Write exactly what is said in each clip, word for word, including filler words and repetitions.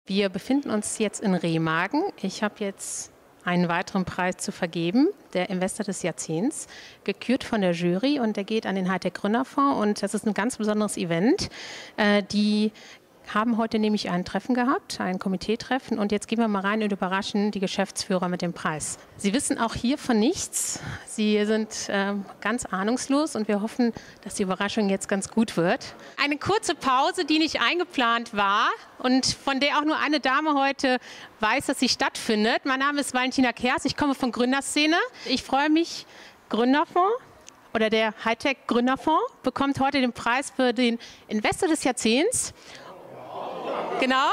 Wir befinden uns jetzt in Remagen. Ich habe jetzt einen weiteren Preis zu vergeben, der Investor des Jahrzehnts, gekürt von der Jury, und der geht an den Hightech Gründerfonds, und das ist ein ganz besonderes Event. Äh, die haben heute nämlich ein Treffen gehabt, ein Komiteetreffen, und jetzt gehen wir mal rein und überraschen die Geschäftsführer mit dem Preis. Sie wissen auch hier von nichts. Sie sind äh, ganz ahnungslos, und wir hoffen, dass die Überraschung jetzt ganz gut wird. Eine kurze Pause, die nicht eingeplant war und von der auch nur eine Dame heute weiß, dass sie stattfindet. Mein Name ist Valentina Kers, ich komme von Gründerszene. Ich freue mich, Gründerfonds oder der Hightech Gründerfonds bekommt heute den Preis für den Investor des Jahrzehnts. Genau.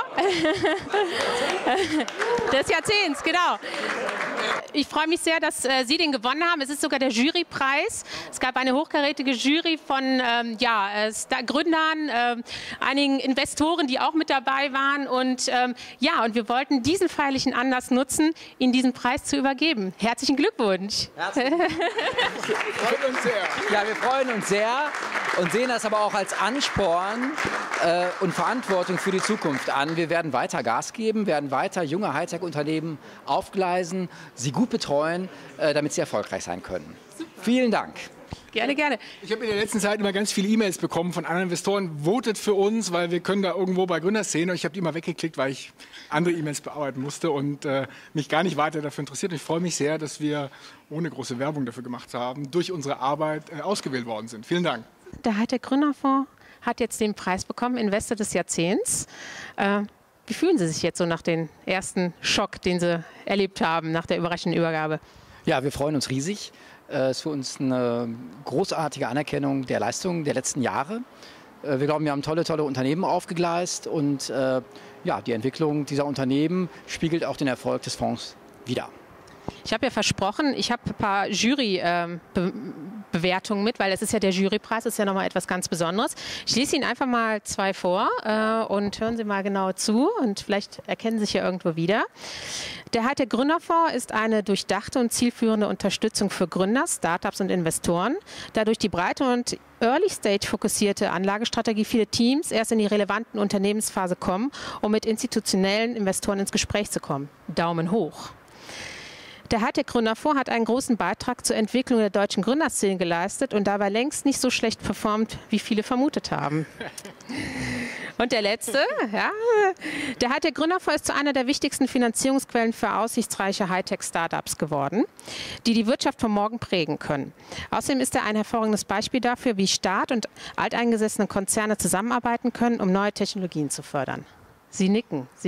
Des Jahrzehnts, genau. Ich freue mich sehr, dass äh, Sie den gewonnen haben. Es ist sogar der Jurypreis. Es gab eine hochkarätige Jury von ähm, ja, äh, Gründern, äh, einigen Investoren, die auch mit dabei waren. Und ähm, ja, und wir wollten diesen feierlichen Anlass nutzen, Ihnen diesen Preis zu übergeben. Herzlichen Glückwunsch. Herzlichen Glückwunsch. Wir freuen uns sehr. Ja, wir freuen uns sehr und sehen das aber auch als Ansporn äh, und Verantwortung für die Zukunft an. Wir werden weiter Gas geben, werden weiter junge Hightech-Unternehmen aufgleisen, sie gut betreuen, äh, damit sie erfolgreich sein können. Super. Vielen Dank. Gerne, gerne. Ich habe in der letzten Zeit immer ganz viele E-Mails bekommen von anderen Investoren. Votet für uns, weil wir können da irgendwo bei Gründerszene. Und ich habe die immer weggeklickt, weil ich andere E-Mails bearbeiten musste und äh, mich gar nicht weiter dafür interessiert. Und ich freue mich sehr, dass wir, ohne große Werbung dafür gemacht zu haben, durch unsere Arbeit äh, ausgewählt worden sind. Vielen Dank. Der Hightech Gründerfonds hat jetzt den Preis bekommen, Investor des Jahrzehnts. Äh, wie fühlen Sie sich jetzt so nach dem ersten Schock, den Sie erlebt haben, nach der überraschenden Übergabe? Ja, wir freuen uns riesig. Es ist für uns eine großartige Anerkennung der Leistungen der letzten Jahre. Wir glauben, wir haben tolle, tolle Unternehmen aufgegleist, und äh, ja, die Entwicklung dieser Unternehmen spiegelt auch den Erfolg des Fonds wider. Ich habe ja versprochen, ich habe ein paar Jurybewertungen äh, mit, weil es ist ja der Jurypreis, das ist ja nochmal etwas ganz Besonderes. Ich lese Ihnen einfach mal zwei vor äh, und hören Sie mal genau zu, und vielleicht erkennen Sie sich ja irgendwo wieder. Der Hightech Gründerfonds ist eine durchdachte und zielführende Unterstützung für Gründer, Startups und Investoren, da durch die breite und Early-Stage fokussierte Anlagestrategie viele Teams erst in die relevanten Unternehmensphase kommen, um mit institutionellen Investoren ins Gespräch zu kommen. Daumen hoch. Der Hightech Gründerfonds hat einen großen Beitrag zur Entwicklung der deutschen Gründerszene geleistet und dabei längst nicht so schlecht performt, wie viele vermutet haben. Und der letzte, ja, der Hightech Gründerfonds ist zu einer der wichtigsten Finanzierungsquellen für aussichtsreiche Hightech-Startups geworden, die die Wirtschaft von morgen prägen können. Außerdem ist er ein hervorragendes Beispiel dafür, wie Staat und alteingesessene Konzerne zusammenarbeiten können, um neue Technologien zu fördern. Sie nicken. Sie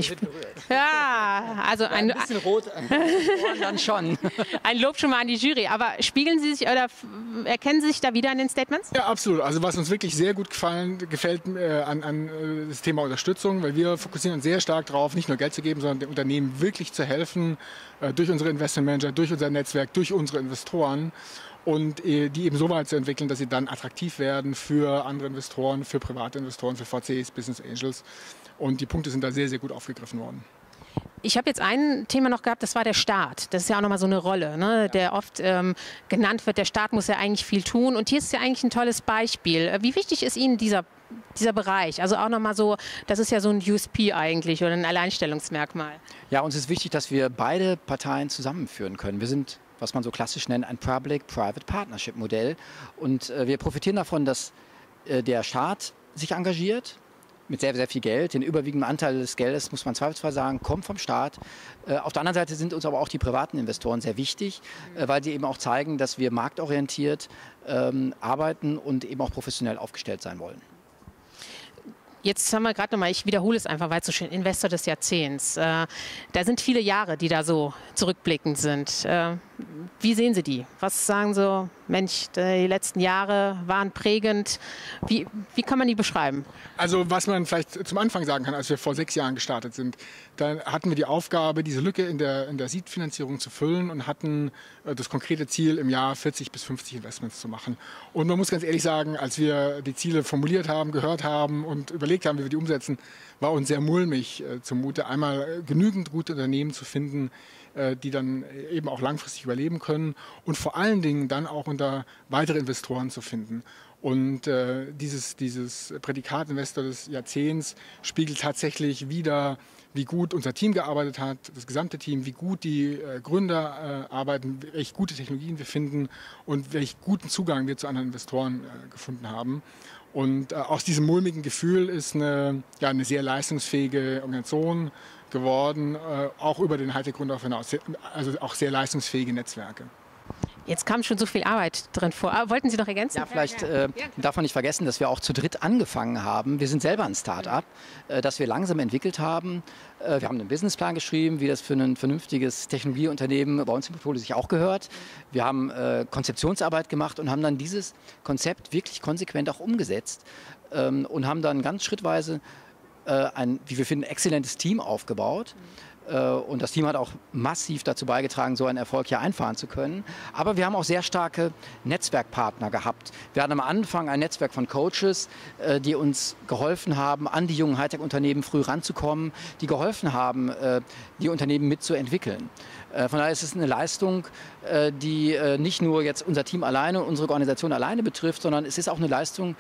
ja, also ein, ein bisschen rot, dann schon. Ein Lob schon mal an die Jury. Aber spiegeln Sie sich oder erkennen Sie sich da wieder in den Statements? Ja, absolut. Also was uns wirklich sehr gut gefallen, gefällt äh, an, an äh, das Thema Unterstützung, weil wir fokussieren uns sehr stark darauf, nicht nur Geld zu geben, sondern den Unternehmen wirklich zu helfen, äh, durch unsere Investmentmanager, durch unser Netzwerk, durch unsere Investoren. Und äh, die eben so weit zu entwickeln, dass sie dann attraktiv werden für andere Investoren, für private Investoren, für V Cs, Business Angels. Und die Punkte sind da sehr, sehr gut aufgegriffen worden. Ich habe jetzt ein Thema noch gehabt, das war der Staat. Das ist ja auch nochmal so eine Rolle, ne, der oft ähm, genannt wird. Der Staat muss ja eigentlich viel tun. Und hier ist ja eigentlich ein tolles Beispiel. Wie wichtig ist Ihnen dieser, dieser Bereich? Also auch nochmal so, das ist ja so ein U S P eigentlich oder ein Alleinstellungsmerkmal. Ja, uns ist wichtig, dass wir beide Parteien zusammenführen können. Wir sind, was man so klassisch nennt, ein Public-Private Partnership-Modell. Und äh, wir profitieren davon, dass äh, der Staat sich engagiert, mit sehr, sehr viel Geld. Den überwiegenden Anteil des Geldes, muss man zweifelsfrei sagen, kommt vom Staat. Äh, auf der anderen Seite sind uns aber auch die privaten Investoren sehr wichtig, äh, weil sie eben auch zeigen, dass wir marktorientiert ähm, arbeiten und eben auch professionell aufgestellt sein wollen. Jetzt haben wir gerade nochmal, ich wiederhole es einfach, weil es so schön, Investor des Jahrzehnts. Äh, da sind viele Jahre, die da so zurückblickend sind. Äh, wie sehen Sie die? Was sagen Sie, Mensch, die letzten Jahre waren prägend. Wie, wie kann man die beschreiben? Also was man vielleicht zum Anfang sagen kann, als wir vor sechs Jahren gestartet sind, da hatten wir die Aufgabe, diese Lücke in der, in der Seed-Finanzierung zu füllen und hatten äh, das konkrete Ziel, im Jahr vierzig bis fünfzig Investments zu machen. Und man muss ganz ehrlich sagen, als wir die Ziele formuliert haben, gehört haben und überlegt haben, wie wir die umsetzen, war uns sehr mulmig äh, zumute, einmal äh, genügend gute Unternehmen zu finden, äh, die dann eben auch langfristig überleben können und vor allen Dingen dann auch unter weitere Investoren zu finden. Und äh, dieses, dieses Prädikat Investor des Jahrzehnts spiegelt tatsächlich wider, wie gut unser Team gearbeitet hat, das gesamte Team, wie gut die äh, Gründer äh, arbeiten, welche gute Technologien wir finden und welchen guten Zugang wir zu anderen Investoren äh, gefunden haben. Und äh, aus diesem mulmigen Gefühl ist eine, ja, eine sehr leistungsfähige Organisation geworden, äh, auch über den Hightech-Gründer hinaus, also auch sehr leistungsfähige Netzwerke. Jetzt kam schon so viel Arbeit drin vor. Ah, wollten Sie noch ergänzen? Ja, vielleicht äh, darf man nicht vergessen, dass wir auch zu dritt angefangen haben. Wir sind selber ein Start-up, äh, das wir langsam entwickelt haben. Äh, wir haben einen Businessplan geschrieben, wie das für ein vernünftiges Technologieunternehmen bei uns im Portfolio sich auch gehört. Wir haben äh, Konzeptionsarbeit gemacht und haben dann dieses Konzept wirklich konsequent auch umgesetzt ähm, und haben dann ganz schrittweise äh, ein, wie wir finden, exzellentes Team aufgebaut. Und das Team hat auch massiv dazu beigetragen, so einen Erfolg hier einfahren zu können. Aber wir haben auch sehr starke Netzwerkpartner gehabt. Wir hatten am Anfang ein Netzwerk von Coaches, die uns geholfen haben, an die jungen Hightech-Unternehmen früh ranzukommen, die geholfen haben, die Unternehmen mitzuentwickeln. Von daher ist es eine Leistung, die nicht nur jetzt unser Team alleine und unsere Organisation alleine betrifft, sondern es ist auch eine Leistung,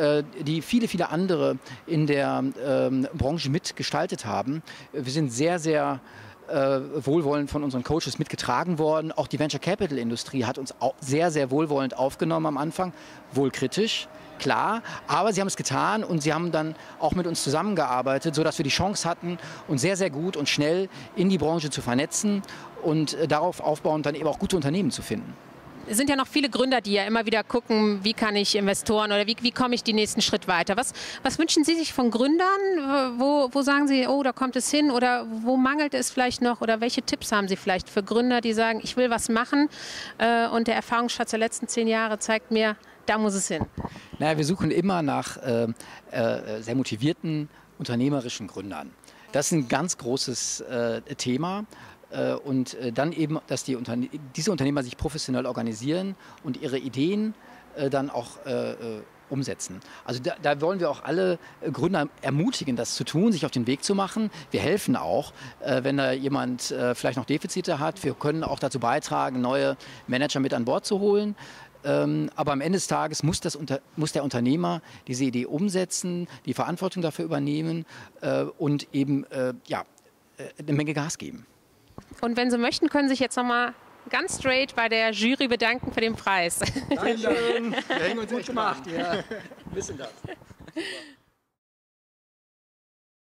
die viele, viele andere in der Branche mitgestaltet haben. Wir sind sehr, sehr wohlwollend von unseren Coaches mitgetragen worden. Auch die Venture Capital Industrie hat uns auch sehr, sehr wohlwollend aufgenommen am Anfang, wohl kritisch. Klar, aber sie haben es getan und sie haben dann auch mit uns zusammengearbeitet, sodass wir die Chance hatten, uns sehr, sehr gut und schnell in die Branche zu vernetzen und darauf aufbauend dann eben auch gute Unternehmen zu finden. Es sind ja noch viele Gründer, die ja immer wieder gucken, wie kann ich Investoren oder wie, wie komme ich den nächsten Schritt weiter. Was, was wünschen Sie sich von Gründern? Wo, wo sagen Sie, oh, da kommt es hin oder wo mangelt es vielleicht noch? Oder welche Tipps haben Sie vielleicht für Gründer, die sagen, ich will was machen äh, und der Erfahrungsschatz der letzten zehn Jahre zeigt mir, da muss es hin? Naja, wir suchen immer nach äh, äh, sehr motivierten, unternehmerischen Gründern. Das ist ein ganz großes äh, Thema. Äh, und äh, dann eben, dass die Unterne diese Unternehmer sich professionell organisieren und ihre Ideen äh, dann auch äh, umsetzen. Also da, da wollen wir auch alle Gründer ermutigen, das zu tun, sich auf den Weg zu machen. Wir helfen auch, äh, wenn da jemand äh, vielleicht noch Defizite hat. Wir können auch dazu beitragen, neue Manager mit an Bord zu holen. Ähm, aber am Ende des Tages muss, das unter, muss der Unternehmer diese Idee umsetzen, die Verantwortung dafür übernehmen äh, und eben äh, ja, eine Menge Gas geben. Und wenn Sie möchten, können Sie sich jetzt noch mal ganz straight bei der Jury bedanken für den Preis. Dankeschön. Wir hängen uns gut gemacht. Ja. Wir wissen das.